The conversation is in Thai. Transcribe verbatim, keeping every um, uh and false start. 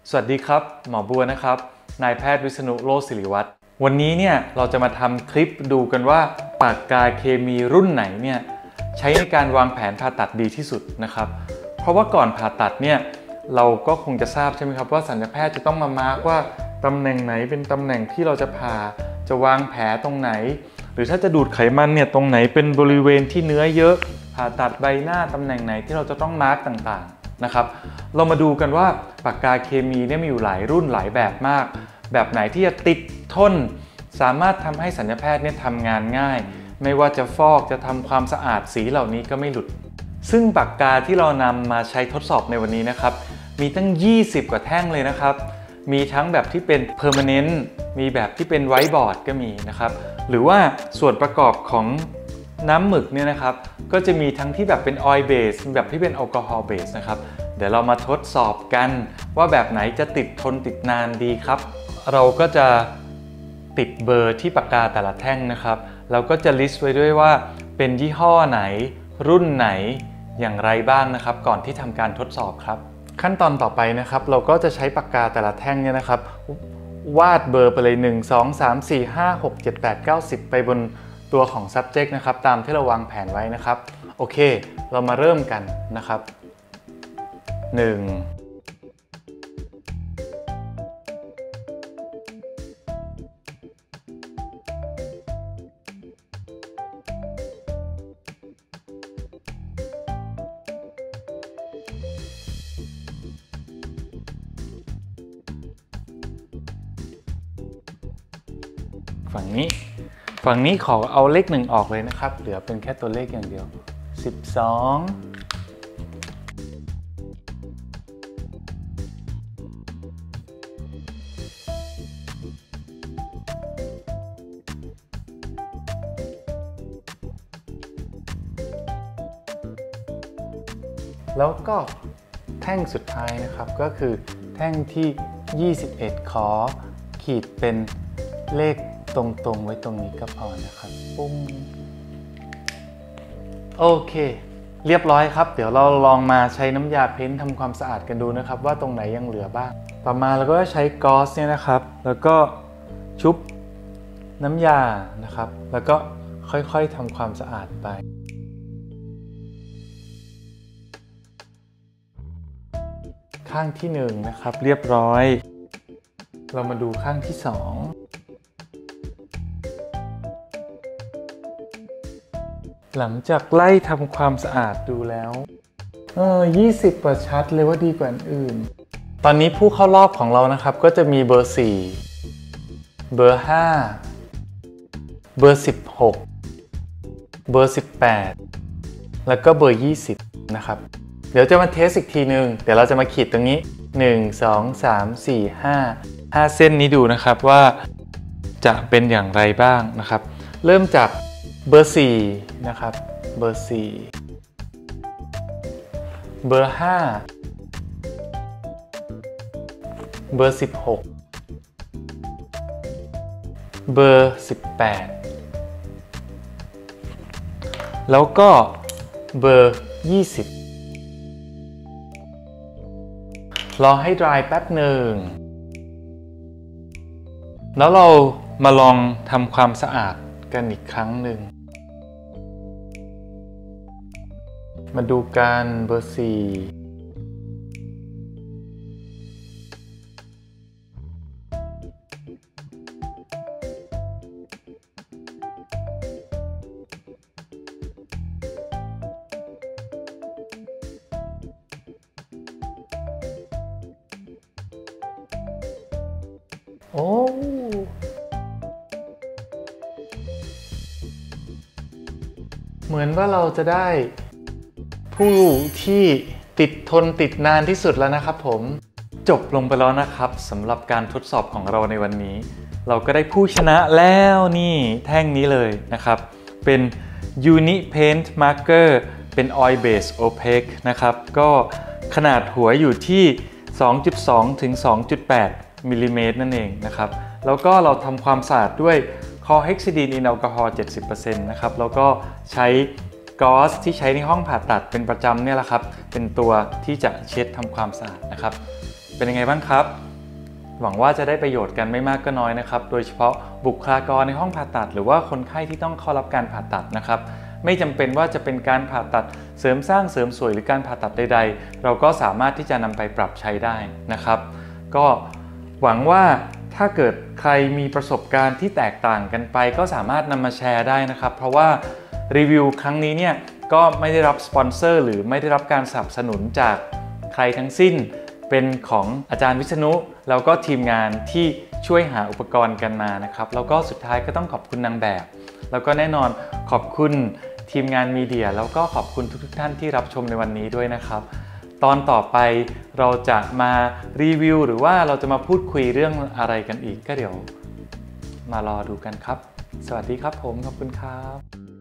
สวัสดีครับหมอบัวนะครับนายแพทย์วิษณุโลศิริวัฒน์วันนี้เนี่ยเราจะมาทำคลิปดูกันว่าปากกาเคมีรุ่นไหนเนี่ยใช้ในการวางแผนผ่าตัดดีที่สุดนะครับเพราะว่าก่อนผ่าตัดเนี่ยเราก็คงจะทราบใช่ไหมครับว่าศัลยแพทย์จะต้องมามาร์กว่าตำแหน่งไหนเป็นตำแหน่งที่เราจะผ่าจะวางแผลตรงไหนหรือถ้าจะดูดไขมันเนี่ยตรงไหนเป็นบริเวณที่เนื้อเยอะผ่าตัดใบหน้าตำแหน่งไหนที่เราจะต้องมาร์กต่างๆนะครับเรามาดูกันว่าปากกาเคมีเนี่ยมีอยู่หลายรุ่นหลายแบบมากแบบไหนที่จะติดทนสามารถทำให้ศัลยแพทย์เนี่ยทำงานง่ายไม่ว่าจะฟอกจะทำความสะอาดสีเหล่านี้ก็ไม่หลุดซึ่งปากกาที่เรานำมาใช้ทดสอบในวันนี้นะครับมีตั้งยี่สิบกว่าแท่งเลยนะครับมีทั้งแบบที่เป็น permanent มีแบบที่เป็นไวท์บอร์ดก็มีนะครับหรือว่าส่วนประกอบของน้ำหมึกเนี่ยนะครับก็จะมีทั้งที่แบบเป็น oil base แบบที่เป็นแอลกอฮอล์ base นะครับเดี๋ยวเรามาทดสอบกันว่าแบบไหนจะติดทนติดนานดีครับเราก็จะติดเบอร์ที่ปากกาแต่ละแท่งนะครับเราก็จะ list ไว้ด้วยว่าเป็นยี่ห้อไหนรุ่นไหนอย่างไรบ้างนะครับก่อนที่ทำการทดสอบครับขั้นตอนต่อไปนะครับเราก็จะใช้ปากกาแต่ละแท่งเนี่ยนะครับวาดเบอร์ไปเลยหนึ่ง สอง สาม สี่ ห้า หก เจ็ด แปด เก้า สิบไปบนตัวของ subject นะครับตามที่เราวางแผนไว้นะครับโอเคเรามาเริ่มกันนะครับหนึ่งฝั่งนี้ฝั่งนี้ขอเอาเลขหนึ่งออกเลยนะครับเหลือเป็นแค่ตัวเลขอย่างเดียวสิบสองแล้วก็แท่งสุดท้ายนะครับก็คือแท่งที่ยี่สิบเอ็ดขอขีดเป็นเลขตรงๆไว้ตรงนี้ก็พอนะครับปุ้งโอเคเรียบร้อยครับเดี๋ยวเราลองมาใช้น้ำยาเพ้นท์ทำความสะอาดกันดูนะครับว่าตรงไหนยังเหลือบ้างต่อมาเราก็ใช้กอซเนี่ยนะครับแล้วก็ชุบน้ำยานะครับแล้วก็ค่อยๆทำความสะอาดไปข้างที่หนึ่งนะครับเรียบร้อยเรามาดูข้างที่สองหลังจากไล่ทำความสะอาดดูแล้วเออยี่สิบกว่าชัดเลยว่าดีกว่าอื่นตอนนี้ผู้เข้ารอบของเรานะครับก็จะมีเบอร์สี่เบอร์ห้าเบอร์สิบหกเบอร์สิบแปดแล้วก็เบอร์ยี่สิบนะครับเดี๋ยวจะมาเทสอีกทีนึงเดี๋ยวเราจะมาขีดตรงนี้หนึ่ง สอง สาม สี่ ห้า ห้าเส้นนี้ดูนะครับว่าจะเป็นอย่างไรบ้างนะครับเริ่มจากเบอร์สี่นะครับเบอร์สี่เบอร์ห้าเบอร์สิบหกเบอร์สิบแปดแล้วก็เบอร์ยี่สิบรอให้ dry แป๊บหนึ่งแล้วเรามาลองทำความสะอาดกันอีกครั้งหนึ่งมาดูกันเบอร์สี่โอ้เหมือนว่าเราจะได้ผู้ที่ติดทนติดนานที่สุดแล้วนะครับผมจบลงไปแล้วนะครับสำหรับการทดสอบของเราในวันนี้เราก็ได้ผู้ชนะแล้วนี่แท่งนี้เลยนะครับเป็น Uni Paint Marker เป็น Oil Base Opaque นะครับก็ขนาดหัวอยู่ที่ สองจุดสอง ถึง สองจุดแปด มิลลิเมตรนั่นเองนะครับแล้วก็เราทำความสะอาดด้วยคอเฮกซิดีนอินแอลกอฮอล์ เจ็ดสิบเปอร์เซ็นต์ นะครับแล้วก็ใช้ กอซที่ใช้ในห้องผ่าตัดเป็นประจำเนี่ยแหละครับเป็นตัวที่จะเช็ดทำความสะอาดนะครับเป็นยังไงบ้างครับหวังว่าจะได้ประโยชน์กันไม่มากก็น้อยนะครับโดยเฉพาะบุคลากรในห้องผ่าตัดหรือว่าคนไข้ที่ต้องเข้ารับการผ่าตัดนะครับไม่จำเป็นว่าจะเป็นการผ่าตัดเสริมสร้างเสริมสวยหรือการผ่าตัดใดๆเราก็สามารถที่จะนำไปปรับใช้ได้นะครับก็หวังว่าถ้าเกิดใครมีประสบการณ์ที่แตกต่างกันไปก็สามารถนำมาแชร์ได้นะครับเพราะว่ารีวิวครั้งนี้เนี่ยก็ไม่ได้รับสปอนเซอร์หรือไม่ได้รับการสนับสนุนจากใครทั้งสิ้นเป็นของอาจารย์วิษณุแล้วก็ทีมงานที่ช่วยหาอุปกรณ์กันมานะครับแล้วก็สุดท้ายก็ต้องขอบคุณนางแบบแล้วก็แน่นอนขอบคุณทีมงานมีเดียแล้วก็ขอบคุณทุกๆท่านที่รับชมในวันนี้ด้วยนะครับตอนต่อไปเราจะมารีวิวหรือว่าเราจะมาพูดคุยเรื่องอะไรกันอีกก็เดี๋ยวมารอดูกันครับสวัสดีครับผมขอบคุณครับ